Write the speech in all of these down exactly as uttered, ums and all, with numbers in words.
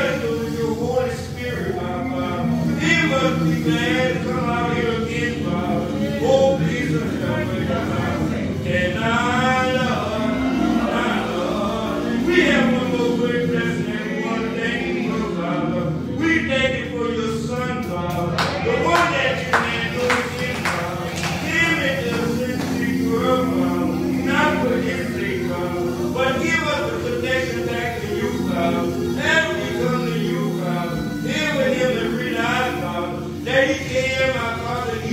us with your Holy Spirit, my Father. He must be glad to come out here again, Father. Oh, please help us, Father. And our Lord, our Lord, we have one more great blessing and we want to thank you for, Father. We thank you for your Son, Father, the one that you made those in, Father. Give it to the sick world, Father, not for his sake, Father, but give us the protection back to you, Father. As we come to you, Father, here with him and realize, Father, that he came, my Father,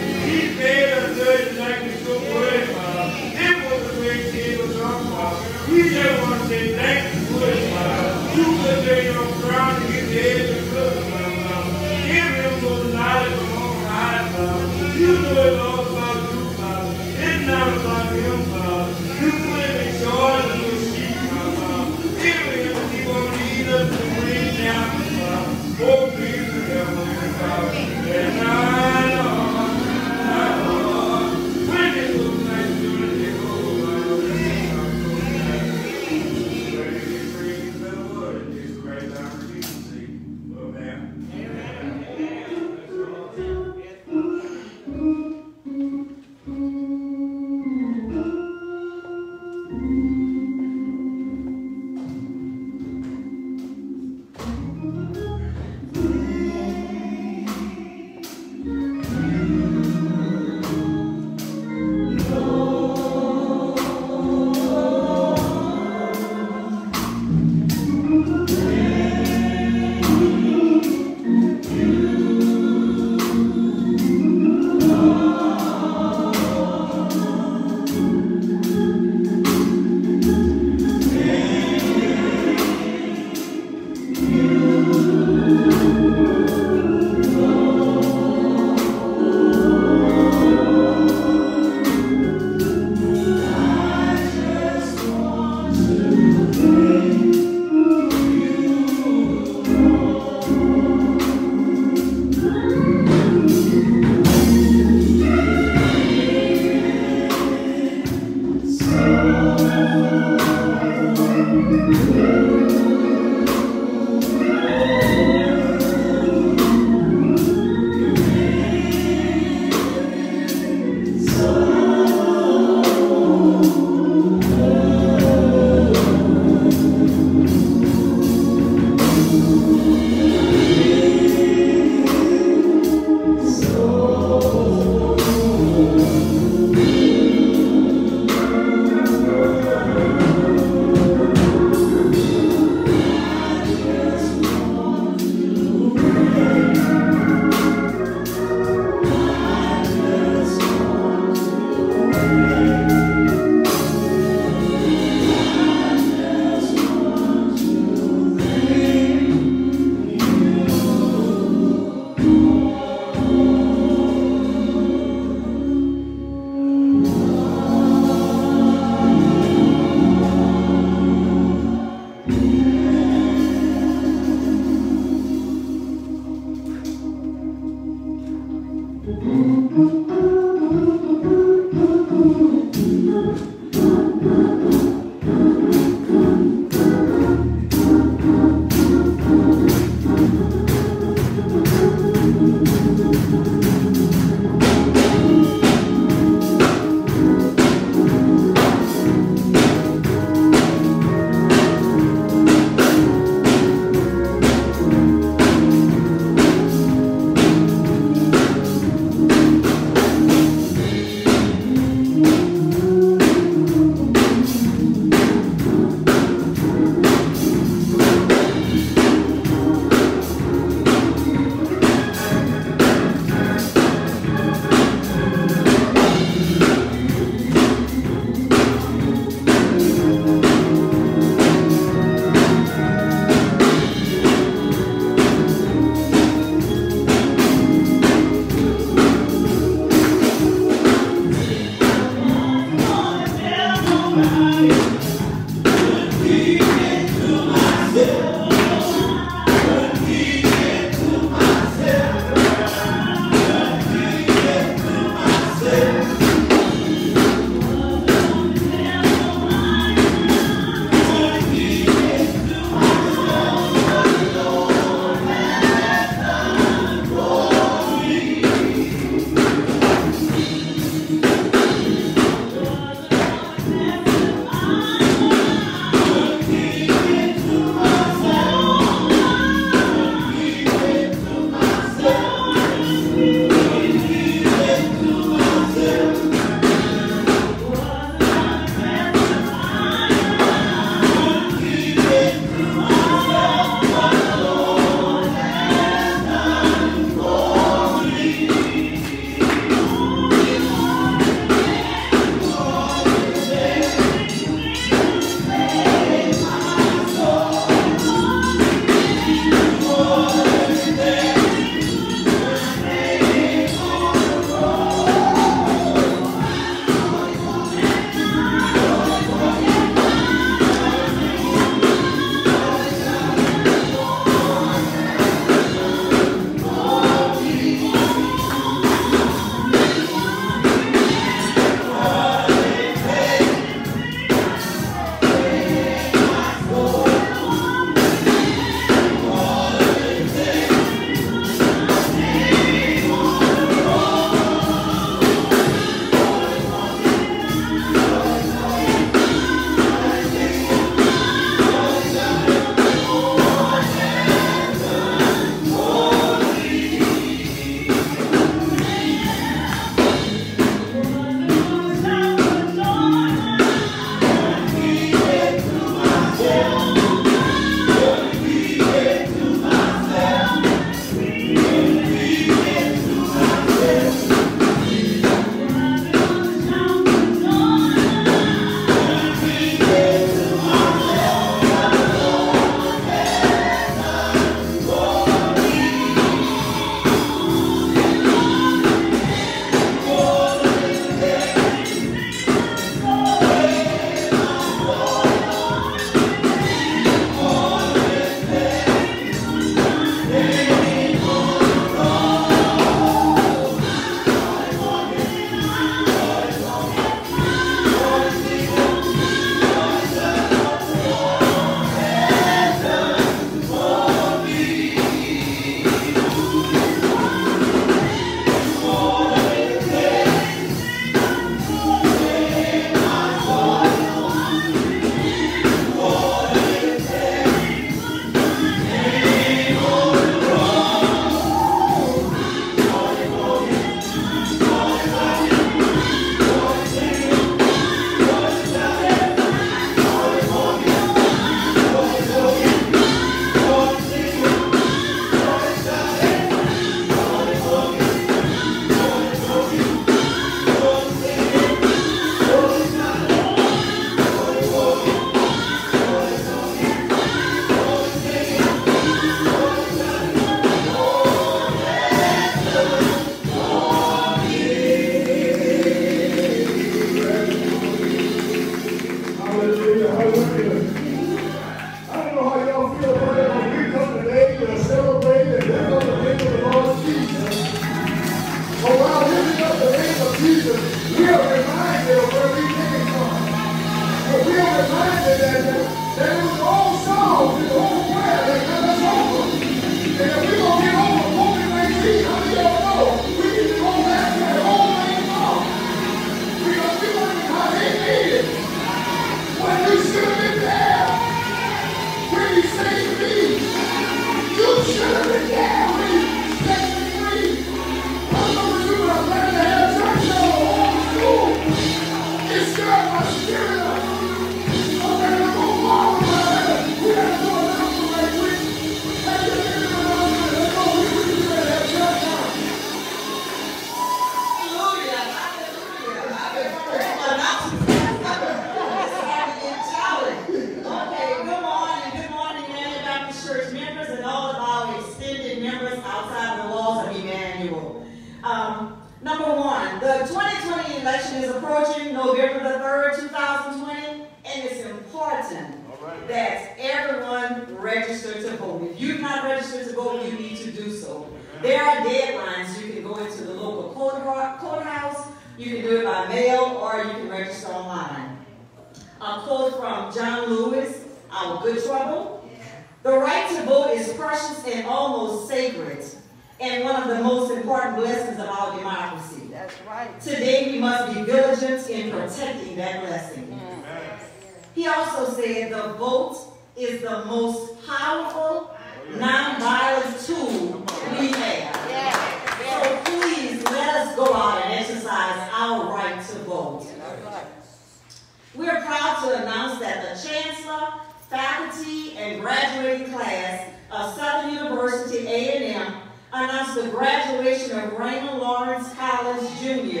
approaching November the third, two thousand twenty, and it's important right. that everyone register to vote. If you've not registered to vote, you need to do so. There are deadlines. You can go into the local courthouse, you can do it by mail, or you can register online. A quote from John Lewis, Our Good Trouble. The right to vote is precious and almost sacred, and one of the most important blessings of our democracy. That's right. Today we must be vigilant in protecting that blessing. Mm. He also said the vote is the most powerful, non-violent tool we have. Yeah. Yeah. So please let us go out and exercise our right to vote. We're proud to announce that the Chancellor, faculty, and graduating class of Southern University A and M announced the graduation of Raymond Lawrence Collins, Junior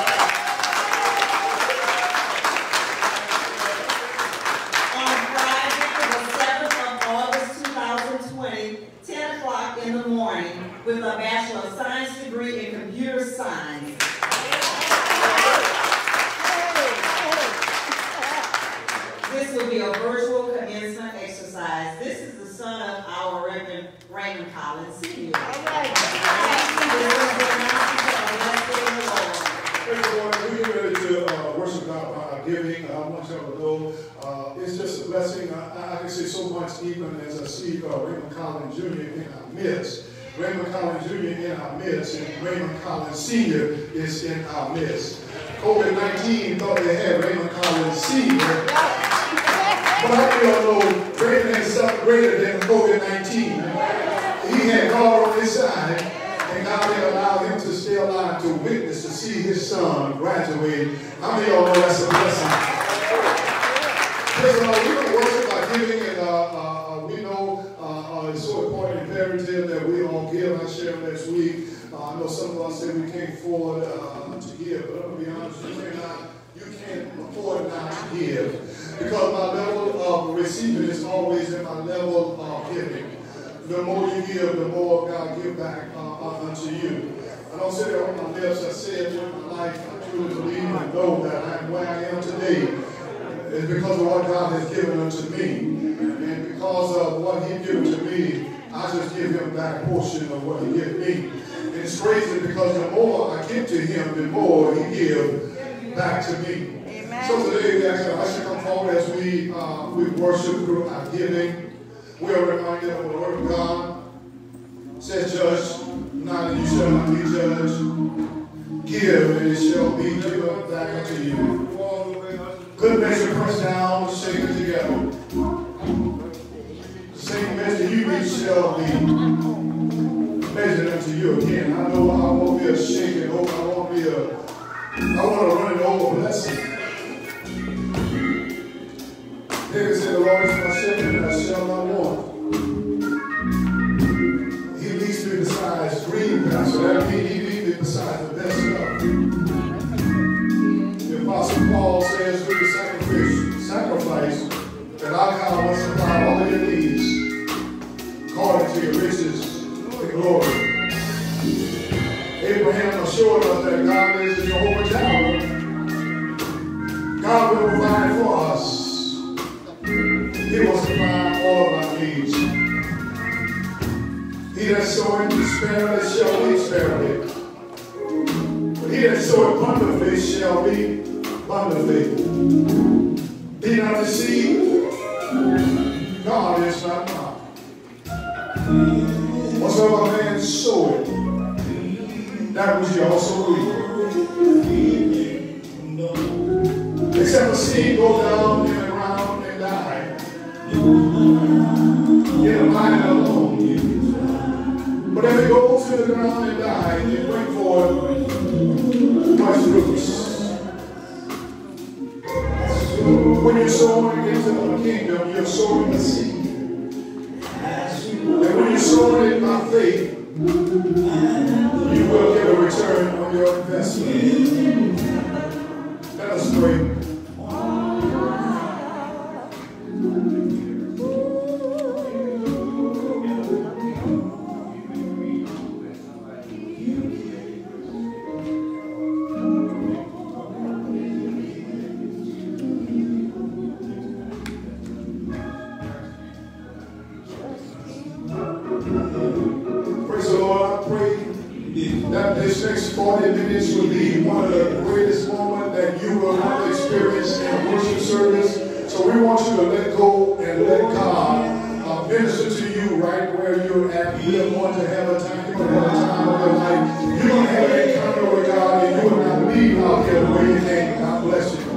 on Friday, the seventh of August, two thousand twenty, ten o'clock in the morning, with a Bachelor of Science degree in Computer Science. This will be a virtual commencement exercise. This is the son of our Reverend Raymond Collins, Senior All right. Praise the Lord. We're getting ready to uh, worship God by our giving. I want y'all to know uh, it's just a blessing. I, I can say so much even as I see uh, Raymond Collins Junior in our midst. Raymond Collins Junior in our midst, and Raymond Collins Senior is in our midst. COVID nineteen thought they had Raymond Collins Senior But I don't know, Raymond had something greater than COVID nineteen. He had God on his side, and God had allowed him to stay alive to witness, to see his son graduate. How many of y'all know that's a blessing? Praise the Lord. We're going to worship by giving, and uh, uh, we know uh, uh, it's so important and imperative that we all give. I share next week. Uh, I know some of us say we can't afford uh, to give, but I'm going to be honest, you cannot, you can't afford not to give. Because my level of receiving is always in my level of giving. The more you give, the more God give back uh, unto you. I don't say it on my lips. I say it with my life. I truly believe and know that I am where I am today. It's because of what God has given unto me. And because of what He given to me, I just give Him back a portion of what He gave me. And it's crazy because the more I give to Him, the more He gives back to me. So today we ask our usher come forward as we uh, we worship through our giving. We are reminded of the Word of God. It says, "Judge not, and you shall not be judged. Give, and it shall be given back unto you. Good measure pressed down, shaken together. The same measure you meet shall be measured unto you again." I know I won't be a shaken over. I won't be a. I want to run it over blessing. David said, "The Lord is my shepherd, and I shall not want. He leads me beside green pastures." That means He leads me beside the best stuff. The Apostle Paul says, "Through the sacrifice, sacrifice that our God will supply all of your needs, according to your riches and glory." Abraham assured us that God is Jehovah Jireh. God will provide for us. He will supply all of our needs. He that soweth sparingly shall reap sparingly. But he that soweth abundantly shall reap abundantly. Be not deceived. God is not mocked. Whatsoever a man soweth, that which he also reap. Except a seed go down in the ground and die, yet abide alone. But if it goes to the ground and die, it bring forth much roots. When you're sowing into the kingdom, you're sowing a seed. And when you're sowing it by faith, you will get a return on your investment. Let us pray. next forty minutes will be one of the greatest moments that you will ever experience in worship service. So we want you to let go and let God uh, minister to you right where you're at. We are going to have a time, you're going to have a time of your life. You're going to have an encounter with God, and you will not leave out here the way you came. God bless you.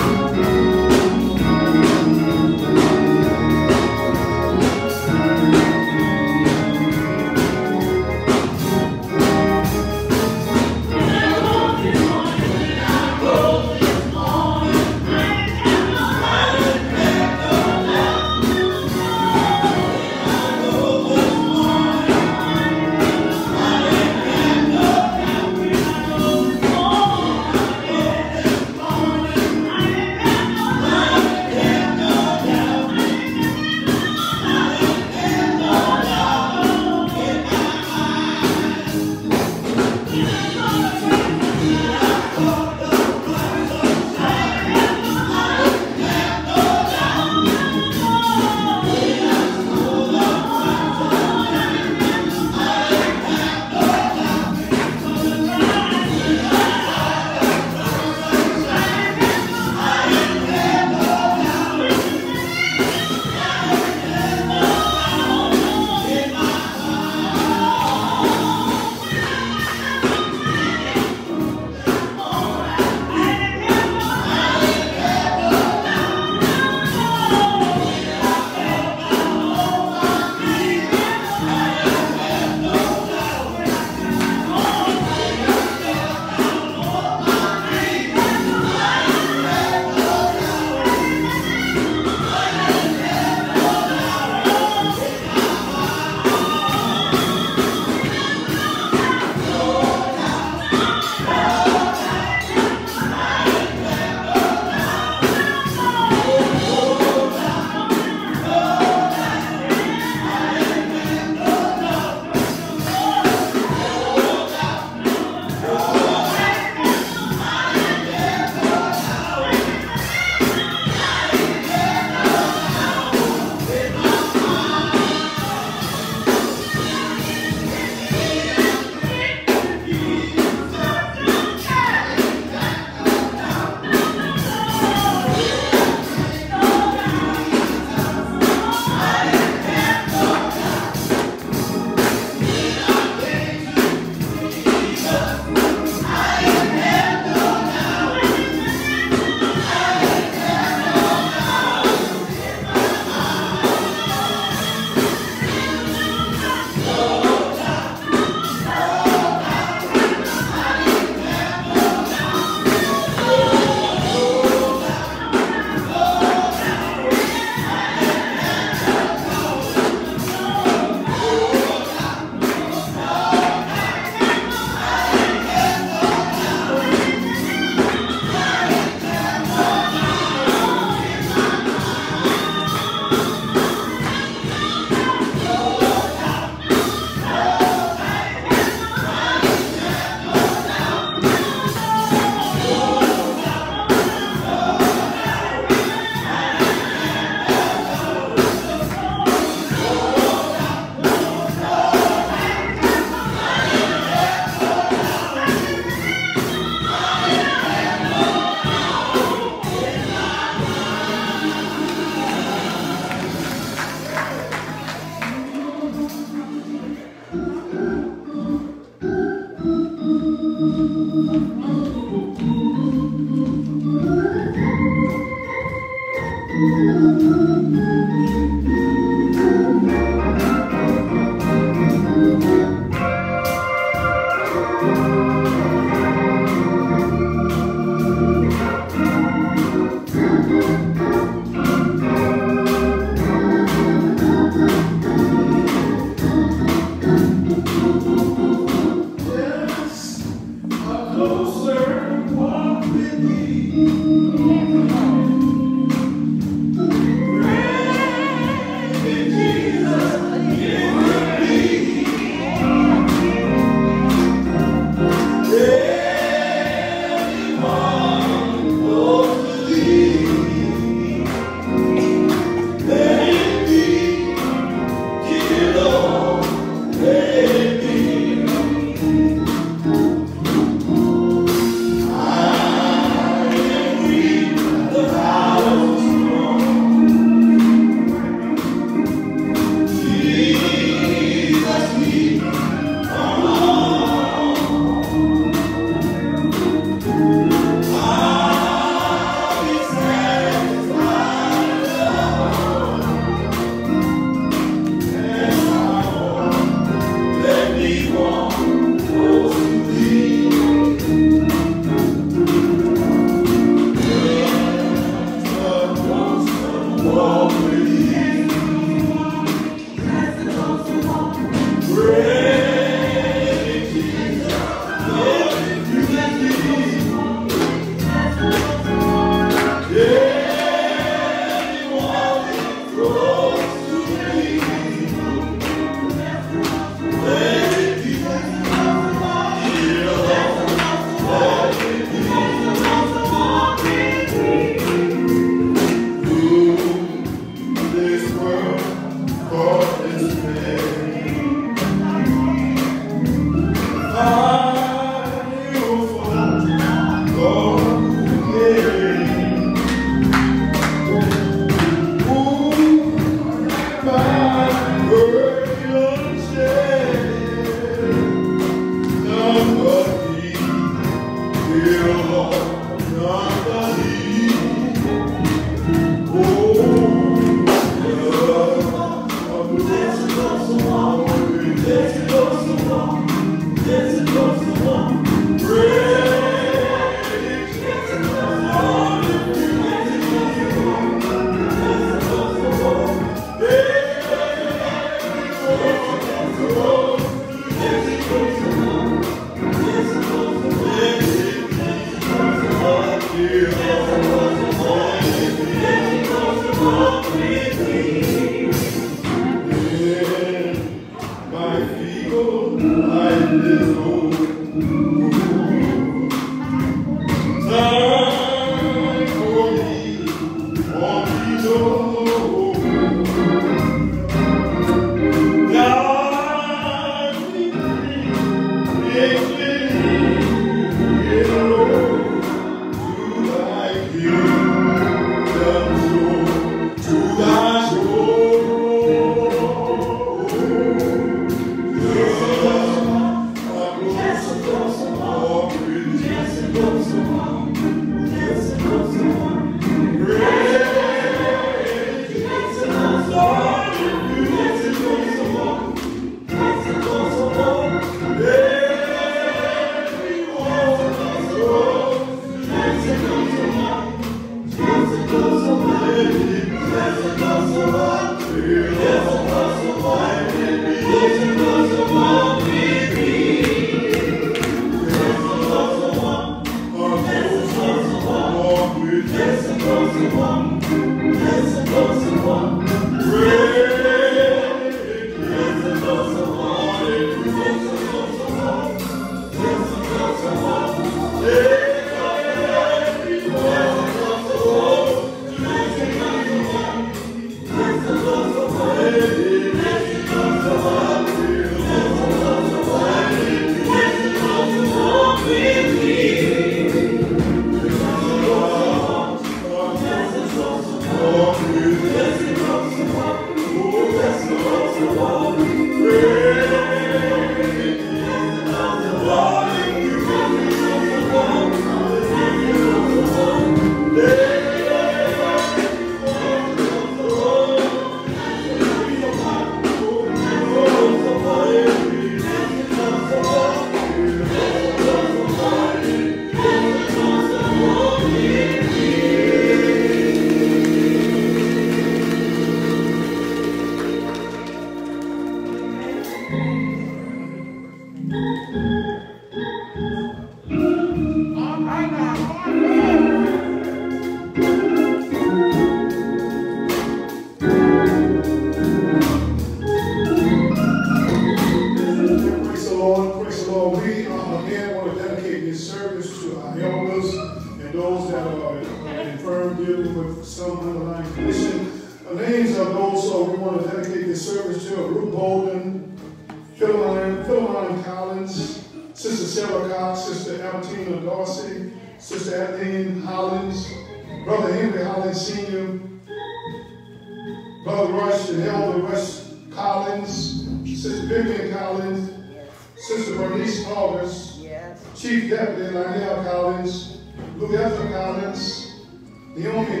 Chief Deputy Lionel Collins, Louetta Collins, Naomi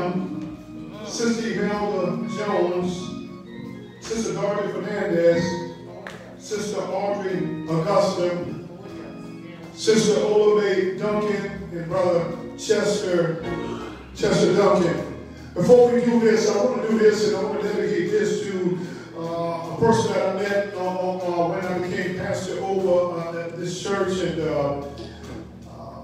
Dunn, Sister Imelda Jones, Sister Dorothy Fernandez, Sister Audrey Augusta, Sister Olave Duncan, and Brother Chester, Chester Duncan. Before we do this, I want to do this, and I want to dedicate this to uh, a person that I met uh, uh, when I became pastor over uh, at this church, and uh, uh,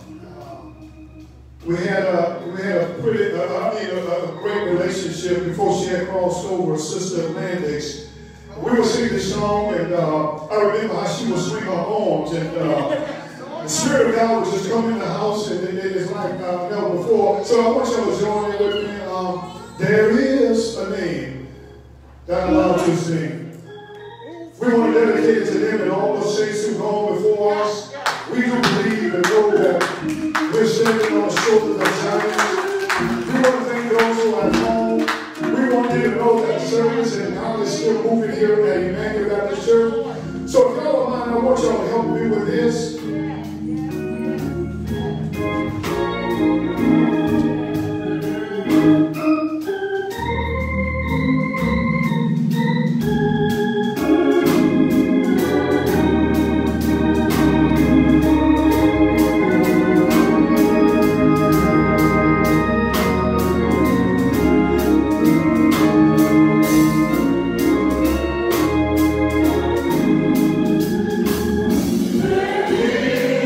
we had a we had a pretty uh, I mean a, a great relationship before she had crossed over, Sister Landix. We were singing this song, and uh, I remember how she would swing her arms, and uh, the Spirit of God was just coming in the house, and it, it is like uh, never before. So I want y'all to join in with me. Um, there is a name that allows you to sing. We want to dedicate it to them and all the saints who've gone before us. We do believe and know that we're standing on the shoulders of giants. We want to thank those who are at home. We want you to know that service and God is still moving here at Emmanuel Baptist Church. So if y'all don't mind, I want y'all to help me with this.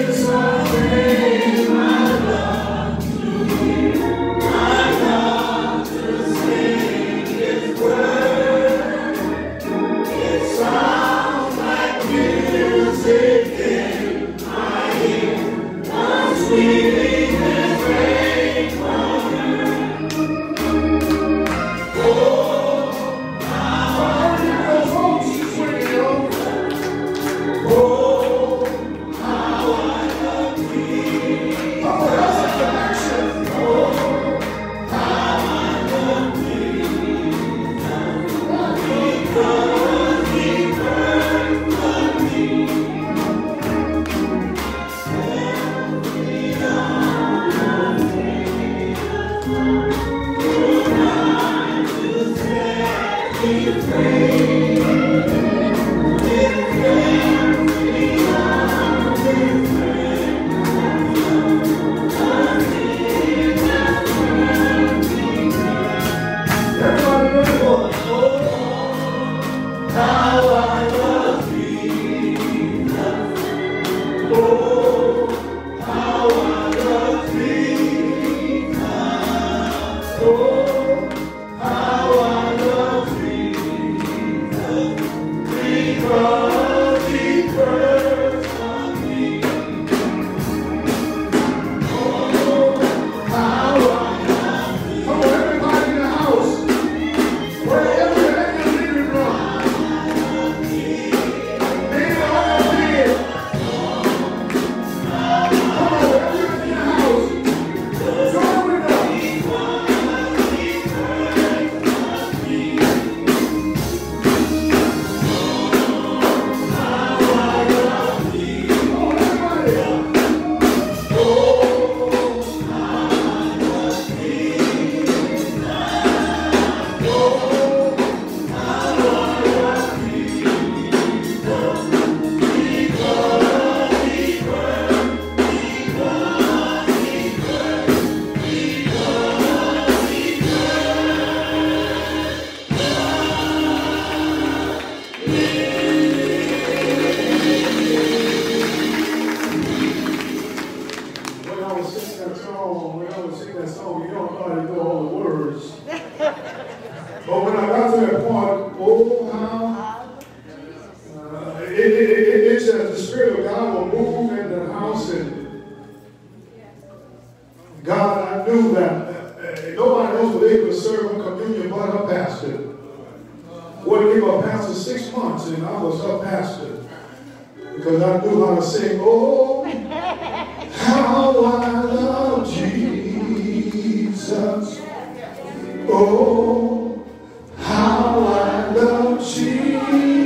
My God. But when I got to that point, oh, how uh, it, it, it, it just, the Spirit of God will move in the house, and God, I knew that uh, nobody else was able to serve in communion but her pastor. Wouldn't give her pastor six months, and I was her pastor. Because I knew how to sing, oh, how I love Jesus. Oh, how I love Jesus.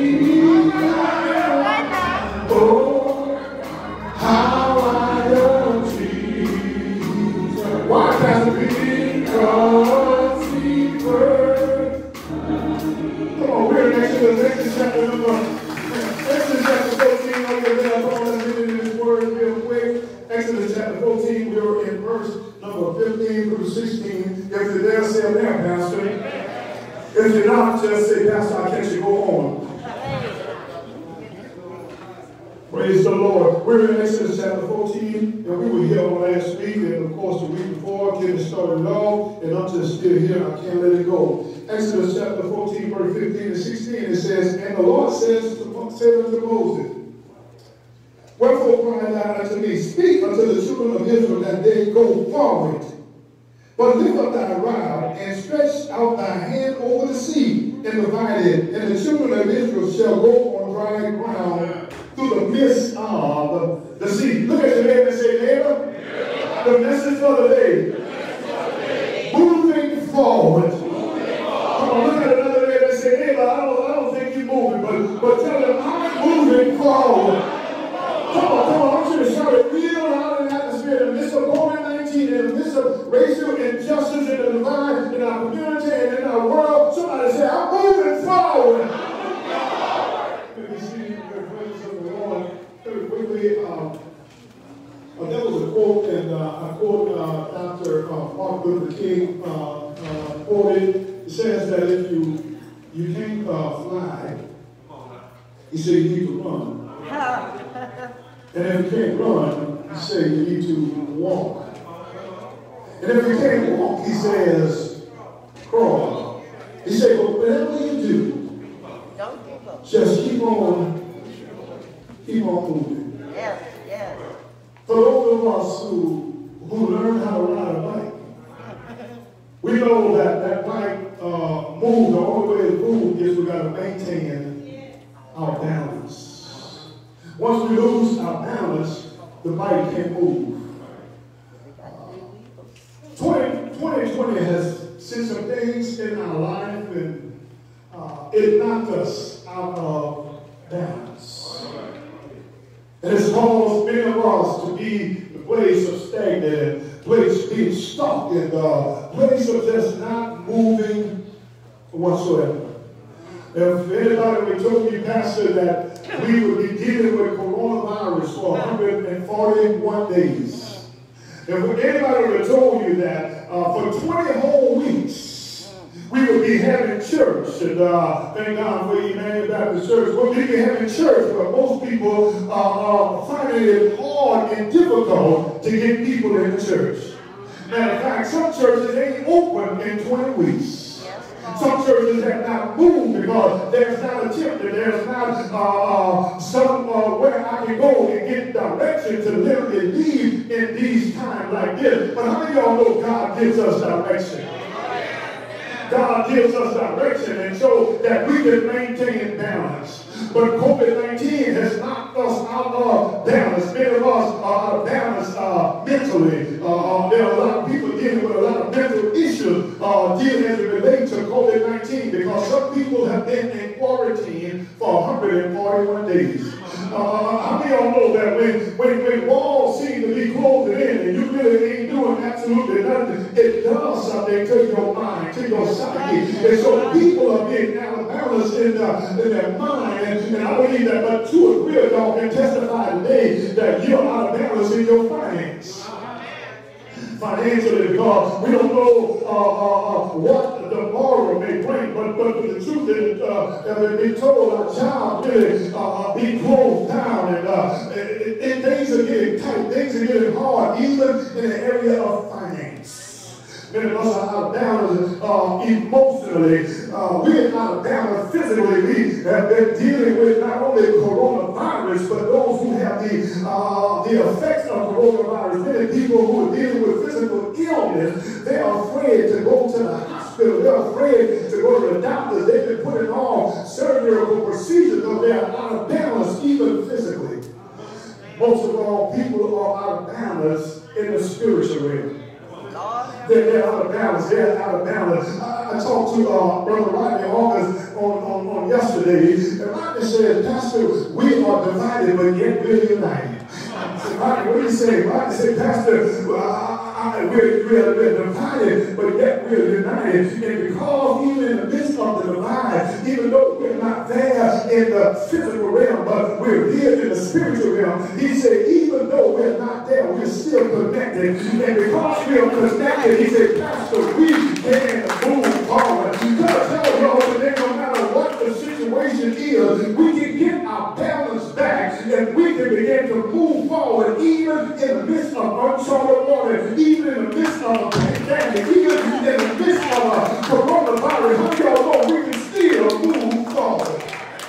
Oh, how I love Jesus. Why can't it be? Because he first. Come on, we're in Exodus, Exodus chapter number. Exodus chapter fourteen, on your bell, come on, let's read in this word real quick. Exodus chapter fourteen, we were in verse number fifteen through sixteen. If you're there, say I'm there, Pastor. If you're not, just say, Pastor, I can't you go on. Praise the Lord. We're in Exodus chapter fourteen, and we were here on last week, and of course the week before, getting started off, and I'm just still here, I can't let it go. Exodus chapter fourteen, verse fifteen and sixteen, it says, and the Lord says to, said unto Moses, wherefore cried thou unto me, speak unto the children of Israel that they go forward. But lift up thy rod, and stretch out thy hand over the sea, and divide it, and the children of Israel shall go on dry ground through the midst of the sea. Look at your neighbor and say, neighbor, the message for the day. Moving forward. Come on, look at another neighbor and say, neighbor, I don't, I don't think you're moving, but, but tell them, I'm moving forward. Come on, come on, I want you to shout it real loud in the atmosphere. In the midst of COVID nineteen, in the midst of racial injustice in the divide, in our community and in our world, somebody say, I'm moving forward. Let me see the presence of the Lord very quickly. Um, uh, that was a quote, and uh, I quote uh, Doctor Uh, Martin Luther King uh, uh, quoted. It says that if you you can't uh, fly, he said you need to run. And if you can't run, he said you need to walk. And if you can't walk, he says crawl. He said, but whatever you do, Don't give up. just keep on, keep on moving. Yes, yes. For those of us who, who learn how to ride a bike, we know that that bike uh, moves. The only way to move is we got to maintain our balance. Once we lose our balance, the bike can't move. twenty twenty has seen some things in our life, and uh, it knocked us out of balance. And it's caused many of us to be the place of stagnant, place being stuck, and the place of just not moving whatsoever. If anybody would told you, Pastor, that we would be dealing with coronavirus for one hundred forty-one days. If anybody would have told you that uh, for twenty whole weeks, we would be having church, and uh, thank God for Emmanuel Baptist Church, we'll be having church, but most people uh, are finding it hard and difficult to get people in the church. Matter of fact, some churches ain't open in twenty weeks. Some churches have not moved because there's not a template, there's not uh, somewhere I can go and get direction to literally lead in these times like this. But how many of y'all know God gives us direction? God gives us direction, and so that we can maintain balance. But COVID nineteen has knocked us out of balance. Many of us are out of balance uh, mentally. Uh, there are a lot of people dealing with a lot of mental issues uh, dealing as it relates to COVID nineteen, because some people have been in quarantine for one hundred forty-one days. Uh, how many of y'all know that when, when, when walls seem to be closing in and you really ain't doing absolutely nothing, it does something to your mind, to your psyche. And so people are being out of balance in, uh, in their mind. And, and I believe that but two or three of y'all can testify today that you're out of balance in your finance. Financially, because we don't know uh, uh, uh, what the tomorrow may bring, but, but the truth is, uh, that we told our child really uh, be closed down, and, uh, and, and things are getting tight, things are getting hard, even in the area of finance. Many of us are out of balance uh, emotionally. Uh, we're out of balance physically. We have been dealing with not only coronavirus, but those who have the, uh, the effects of coronavirus. Many people who are dealing with physical illness, they are afraid to go to the hospital. They're afraid to go to the doctors. They've been putting on surgical procedures because they are out of balance, even physically. Most of all, people are out of balance in the spiritual realm. They're, they're out of balance. They're out of balance. I, I talked to uh, Brother Rodney August on, on, on yesterday, and Rodney said, Pastor, we are divided, but yet we're united. So Rodney, what do you say? Rodney said, Pastor, well, I, I, we're, we're, we're divided, but yet we're united. And because even in the midst of the divide, even though we're not there in the physical realm, but we're here in the spiritual realm, he said, even though we're not there, we're still connected. And because we are connected, he said, Pastor, we can move forward. God tell y'all today, no matter what the situation is, we can get our balance back and we can begin to move forward even in the midst of uncharted water, even in the midst of a pandemic, even in the midst of a coronavirus. How y'all know we can still move forward?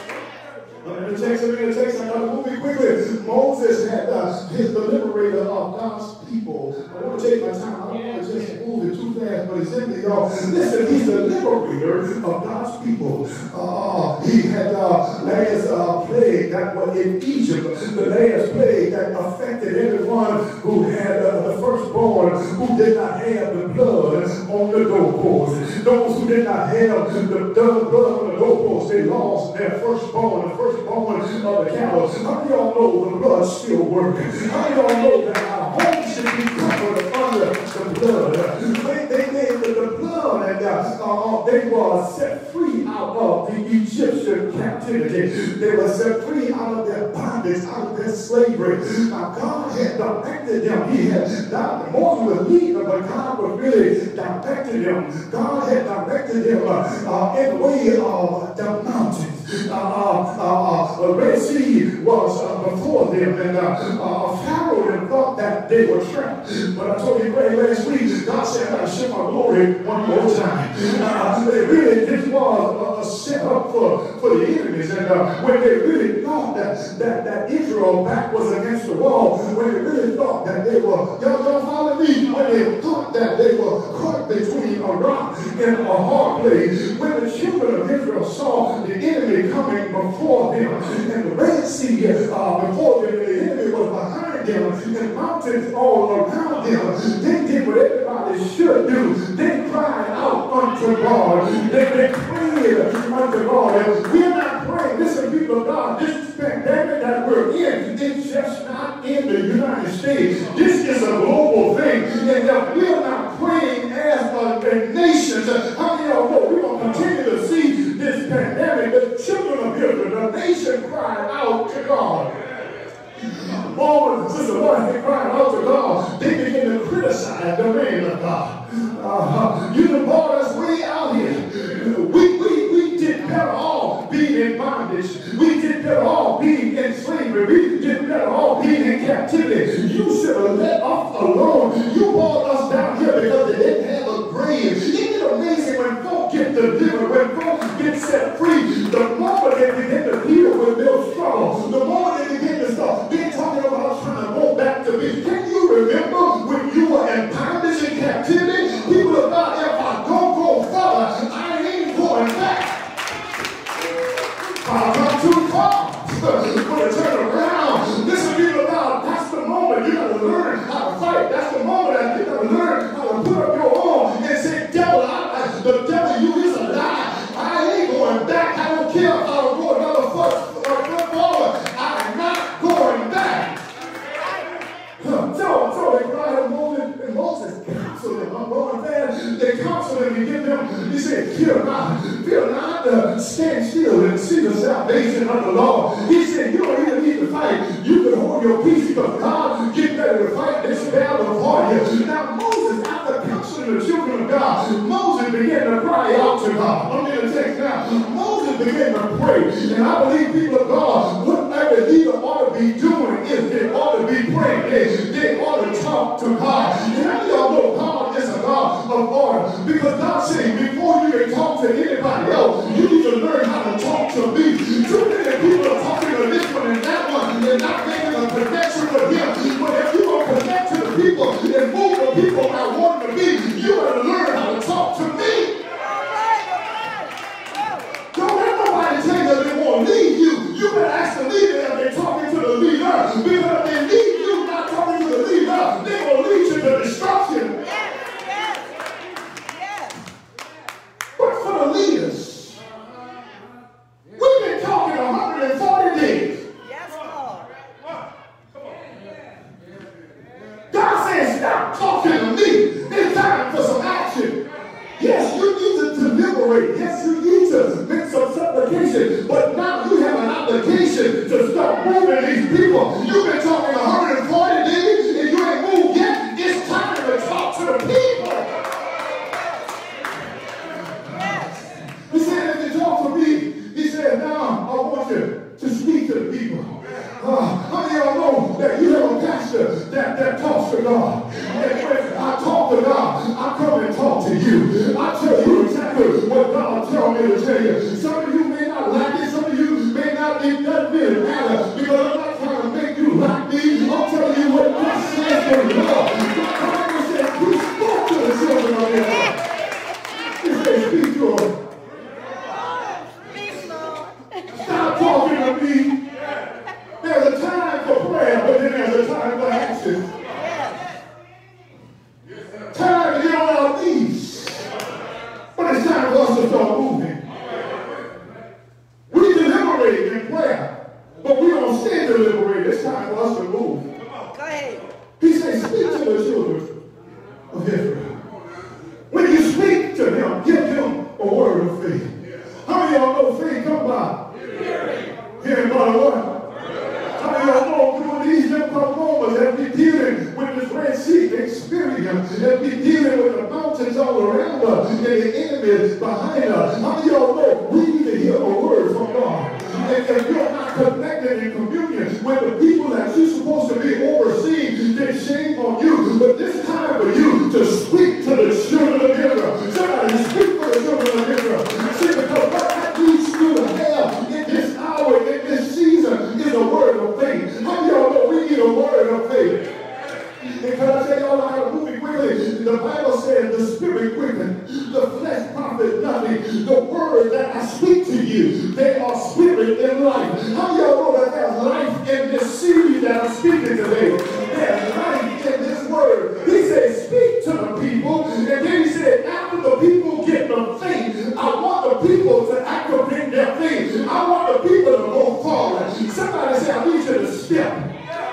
In the text, in the text, I got to move it quickly. Moses had uh, his the liberator of God's people. I want to take my time. I don't want to just move it too fast, but it's in y'all. Listen, he's the liberator of God's people. Uh, he had uh, last uh, plague that was in Egypt, the last plague that affected everyone who had uh, the firstborn, who did not have the blood on the doorpost. Those who did not have the, the blood on the doorpost, they lost their firstborn, the firstborn of the cattle. How do y'all know the blood still working? How do y'all know that our home should be covered under the blood? They, they, they, the, the blood, and uh, uh, they were set free out of the Egyptian captivity. They were set free out of their bondage, out of their slavery. Now God had directed them. He had, not, Moses was leading them, but God was really directing them. God had directed them uh, uh, in the way of the mountains. Uh, uh, uh, the Red Sea was uh, before them, and uh, uh, Pharaoh thought that they were trapped. But I told you Greg last week, God said, I gotta show my glory one more time. Uh, they really, this was a setup for, for the enemies, and uh, when they really thought that, that, that Israel back was against the wall, when they really thought that they were, y'all don't follow me, when they thought that they were caught between a rock and a hard place, when the children of Israel saw the enemy coming before them, and the Red Sea uh, before them, the enemy was behind them, and mountains all around them, they did what everybody should do. They cried out unto God. They, they prayed unto God. And we're not praying. Listen, people of God, this pandemic that we're in, it's just not in the United States. This is a global thing. And if we're not praying as a, a nation, how many of y'all know we're going to continue to see this pandemic? The children of Israel, the nation cried out to God. Moses, sister, boy, they cried out to God. They began to criticize the man of God. Uh, you done brought us way out here. We, we, we did better off being in bondage. We did better off being in slavery. We did better off being in captivity. You should have let us alone. You brought us down here because they didn't have a grave. Isn't it amazing when folks get delivered, when folks get set free, the moment they begin to deal with their struggle, the moment they begin to start being talking about trying to go back to me. Can you remember when you were in bondage and captivity? People of God, if I don't go further, I ain't going back. I've come too far. When I turn around, listen, people of God, that's the moment you got to learn how to fight. That's the moment that you got to learn how to put up your arm and say, devil, I, I, the devil, you is a lie. I ain't going back. I don't care if I don't go another foot or foot forward. I'm not going back. So, so they cried to Moses, and Moses counseled them. I'm going fast. They counseled him and give them, he said, fear not, fear not, uh, stand still and see the salvation of the Lord. He said, you don't even need to fight. You can hold your peace because God get ready to fight this battle for you. Now, Moses, after counseling the children of God, Moses began to cry out to God. I'm in the text now. Moses began to pray. And I believe people of God, whatever they ought to be doing is they ought to be praying. They, they ought to talk to God. And how y'all know God is a God of order. Because God said, before you can talk to anybody else, you need to learn how to talk to me. Too many people are talking to this one and that one and not making a connection with him. But if you don't connect to the people and move the people I want to be, you better learn how to talk to me. Don't let nobody tell you they won't lead you. You better ask the leader if they're talking to the leader. Because if they lead you not talking to the leader, they're going to lead you to destruction. Yes, yes, yes. But for the leaders, we've been talking one hundred forty days. Yes, Lord. God says, stop talking to me. It's time for some action. Yes, you need to deliberate. Yes, you need to make some supplication. But now you have an obligation to start moving these people. You've been talking one hundred forty days and you ain't moved yet. It's time to talk to the people. He said, if you talk to me, he said, now I want you to speak to the people. Uh, how many of y'all know that you have a pastor that, that talks to God? And when I talk to God, I come and talk to you. I tell you exactly what God tells me to tell you. Some of you may not like it. Some of you may not, it doesn't really matter. Because I'm not trying to make you like me. I'm telling you what God says for love. The Bible says, we spoke to the children of Israel. He said, speak to them. Stop talking to me. There's a time for prayer, but then there's a time for action. Time to get on our knees. But it's time for us to start moving. We deliberate in prayer, but we don't stay deliberated. It's time for us to move. Go ahead. He says, speak to the children of Israel. When you speak to them, give them a word of faith. How many of y'all know faith come by? Hearing by the word. How many of y'all know through these difficult moments that we dealing with this Red Sea experience, that we dealing with the mountains all around us and the enemies behind us? How many of y'all know we need to hear a word from God? And if you're not connected in communion with the people that you're supposed to be overseeing, then shame on you. But this time for you to speak to the children of Israel. Somebody speak for the children of Israel. See, because what I need you to have in this hour, in this season, is a word of faith. How many of y'all know we need a word of faith? And can I tell y'all how to move it quickly? The Bible says the spirit quickens, the flesh profits nothing. The word that I speak to you, they are spirit and life. How do y'all know that there's life in this seed that I'm speaking today? There's life in this word. He said, speak to the people. And then he said, after the people get the faith, I want the people to activate their faith. I want the people to go forward. Somebody say, I need you to step.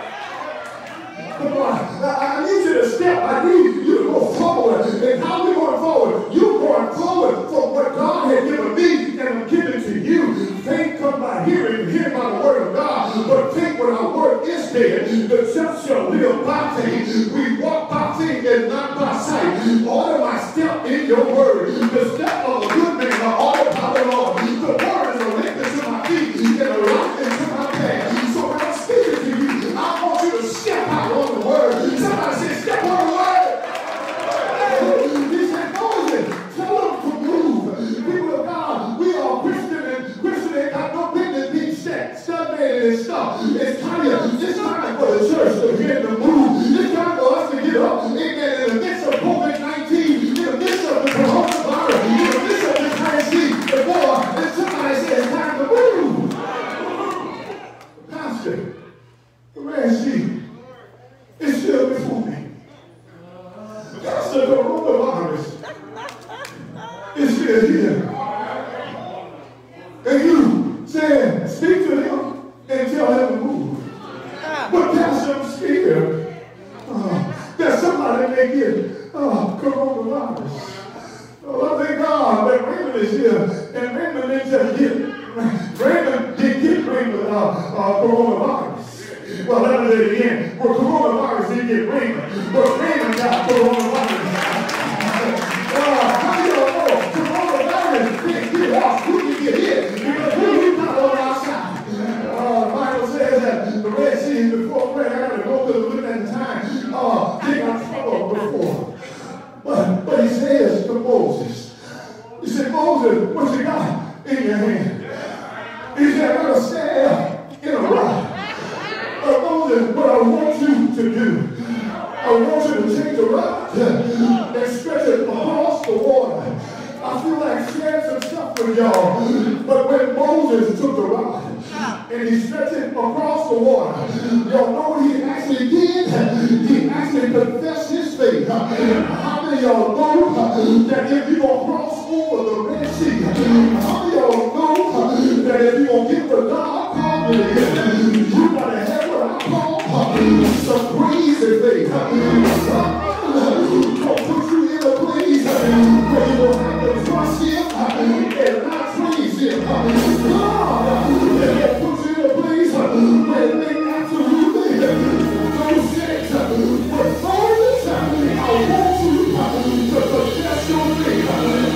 Come on. I, I need you to step. I need you to go forward. And how are we going forward? You're going forward for what God has given me and I'm giving to you. Faith comes by hearing, hearing by the word of God. But faith without word is dead. The just shall live by faith. We walk by faith and not by sight. Order my step in your word. The step of a good man are ordered by the Lord. The word is a lamp into my feet and a light into my path. So when I'm speaking to you, I want you to step out on the word. Somebody say, step on the word. He said, Moses, tell them to move. People of God, we are Christian and Christian ain't got no business being set, stagnated and stuff. It's time, it's time for the church to begin to move. It's time for us to get up. Amen. In the midst of COVID nineteen, in the midst of the coronavirus, in the midst of this Red Sea, the war, and somebody says it's time to move. Pastor, the Red Sea is still before me. Pastor, the coronavirus is still here. And you said, speak to him and tell him to move. But Pastor, I'm scared uh, that somebody may get uh, coronavirus. Oh, I thank God that Raymond is here. And Raymond didn't just get, Raymond didn't get Raymond uh, uh, coronavirus. Well, let me say it again. Well, coronavirus didn't get Raymond, but Raymond got coronavirus. uh, how do y'all know? Coronavirus didn't get us. We can get hit because we're not on our side. Uh, the Bible says that the Red Sea is before prayer. I got to go to the limit at the time. Uh, they got trouble before. But, but he said, Moses, what you got in your hand? He said, I got a staff in a rock. But Moses, what I want you to do, I want you to take the rock and stretch it across the water. I feel like sharing some stuff with y'all. But when Moses took the rock and he stretched it across the water, y'all know what he actually did? He actually confessed his faith. How many of y'all know that if you're going to cross over the Red Sea, how many of y'all know that if you're going to get the God called you, you got to have what I call some crazy faith. Gonna put you in a place where you will have to trust him and not praise him. God, and put you in a place where they absolutely no sense. But Moses, I want you to confess your faith.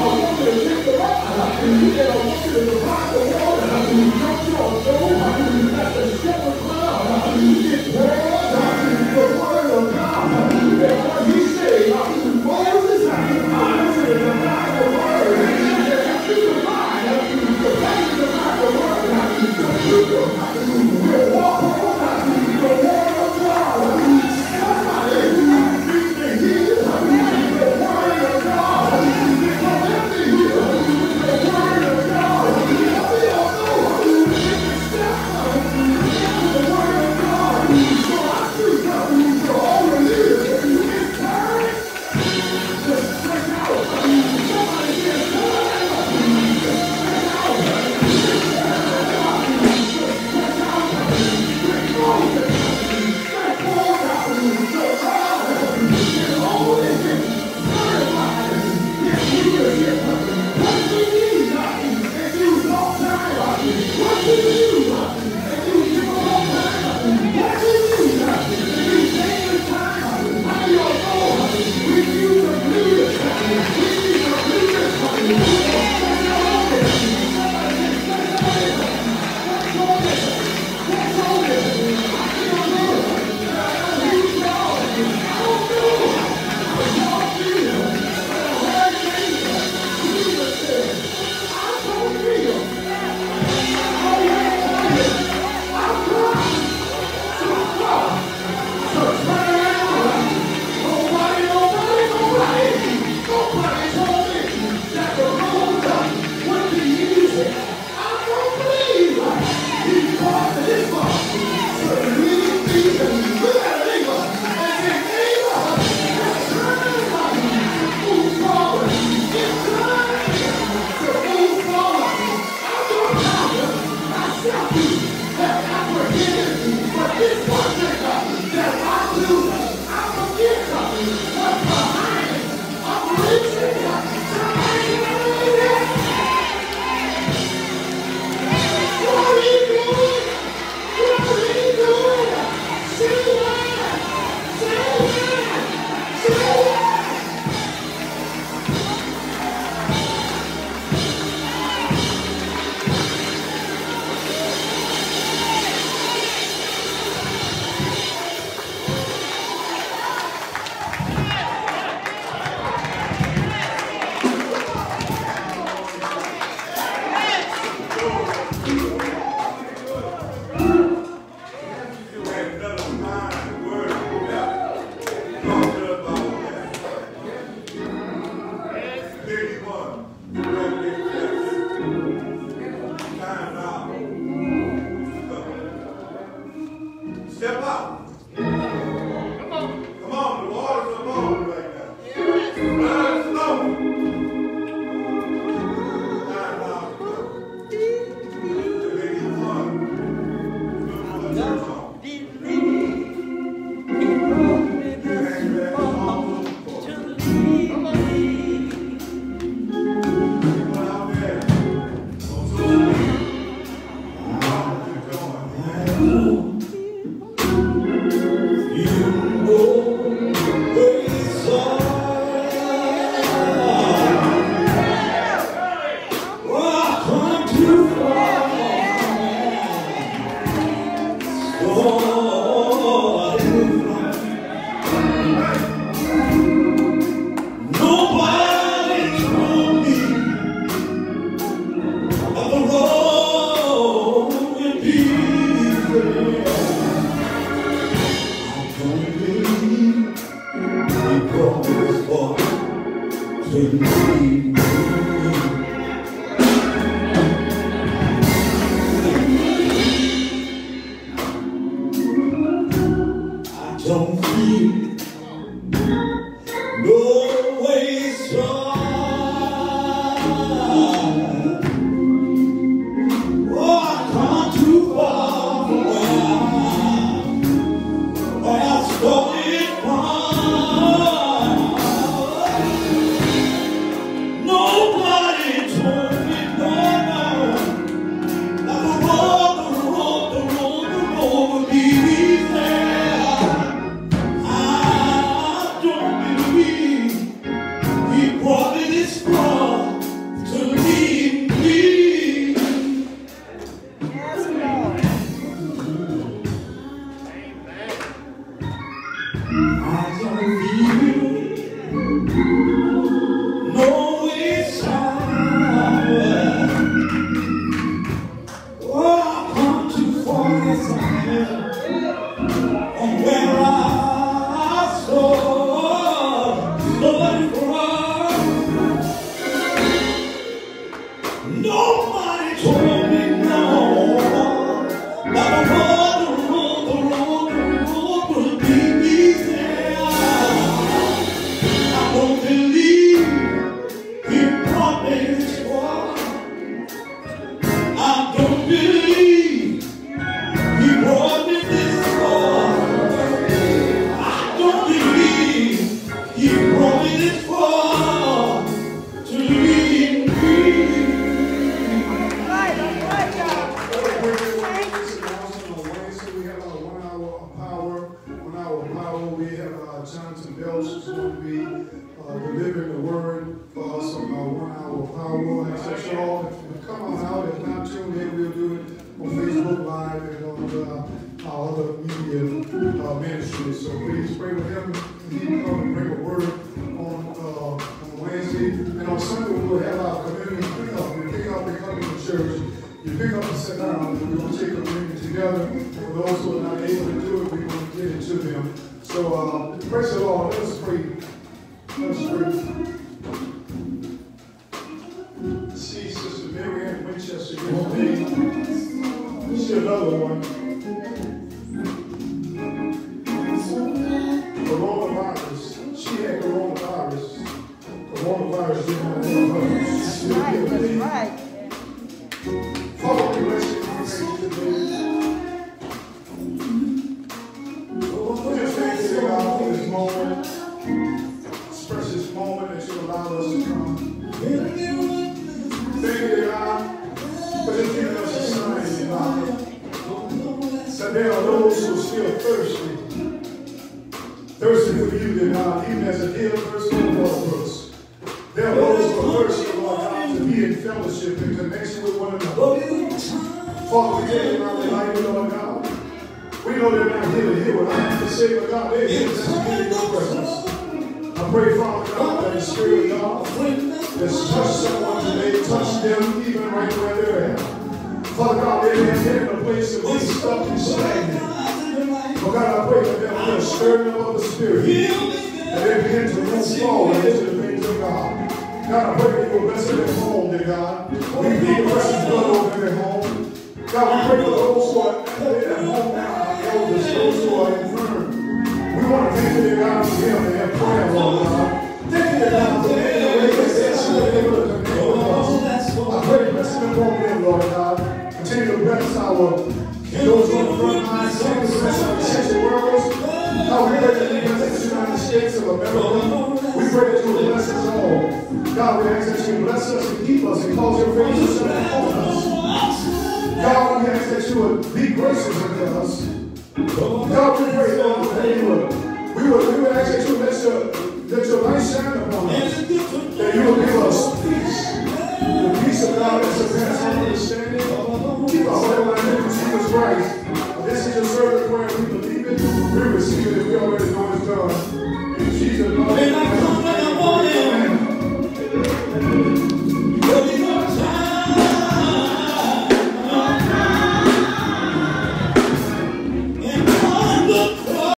This is your servant prayer. We believe it. We receive it. We already know it's done.